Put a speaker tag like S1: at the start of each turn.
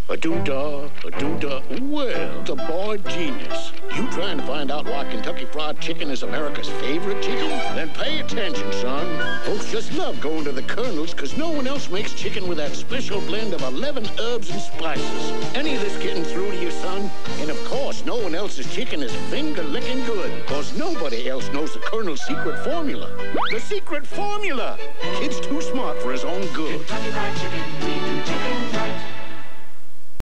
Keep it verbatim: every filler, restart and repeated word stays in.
S1: A doodah, a doodah. Well, the boy genius. You trying to find out why Kentucky Fried Chicken is America's favorite chicken? Then pay attention, son. Folks just love going to the Colonel's because no one else makes chicken with that special blend of eleven herbs and spices. Any of this getting through to you, son? And of course, no one else's chicken is finger-licking good because nobody else knows the Colonel's secret formula. The secret formula! Kid's too smart for his own good.
S2: Kentucky Fried Chicken, we do chicken.